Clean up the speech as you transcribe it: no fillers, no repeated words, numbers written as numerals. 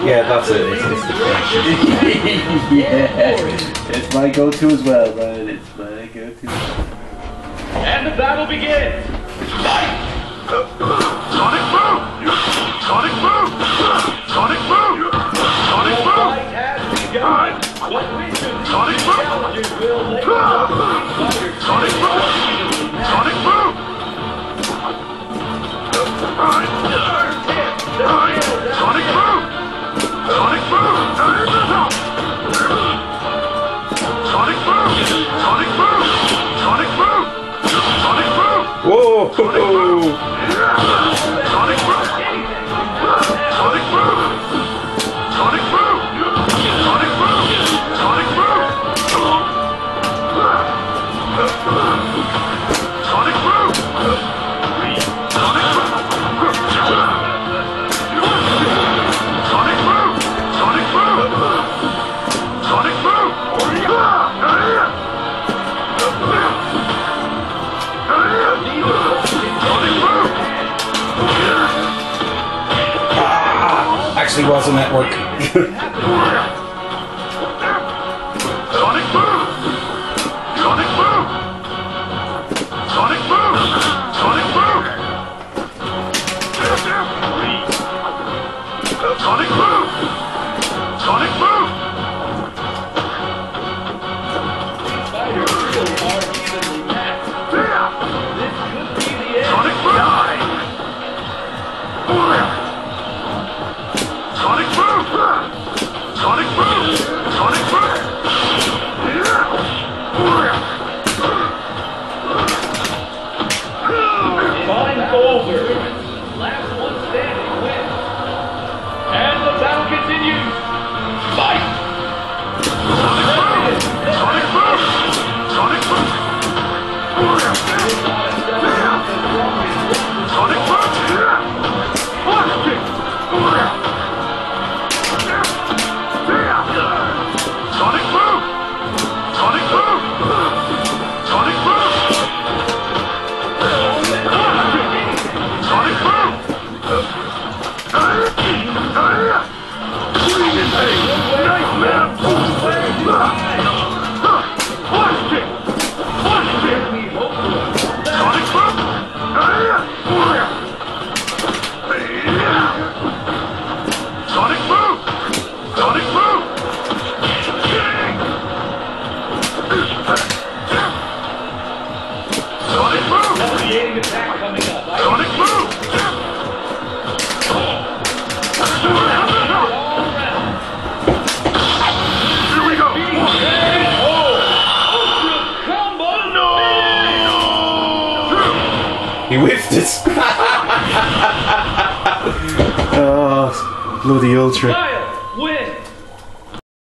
Yeah, that's it. It's the Yeah, it's my go-to as well, man. It's my go-to. And the battle begins. Fight! Sonic boom! Sonic boom! Sonic boom! Sonic boom! Fight has begun. What mission Sonic boom! challenges will lay Sonic boom! Sonic boom! Sonic boom! Sonic boom! Sonic boom! Sonic boom! Sonic boom! Sonic boom! Whoa! Sonic boom! Sonic boom! Sonic boom! Sonic boom! Sonic boom! Sonic boom! Sonic boom! Actually was a network. Sonic boom! Sonic boom! Sonic boom! Sonic boom! Sonic boom! Sonic boom! Sonic boom! Sonic boom! Sonic boom! Sonic boom! Time's over. Last one standing wins. And the battle continues. Fight! Sonic boom! Sonic boom! Sonic boom! Sonic boom! Sonic boom! Sonic boom! Sonic boom! Sonic boom! Sonic boom! Sonic boom! Sonic boom! Creating attack coming up. Sonic boom! Here we go! Combo! No! He whiffed it. Oh, bloody ultra.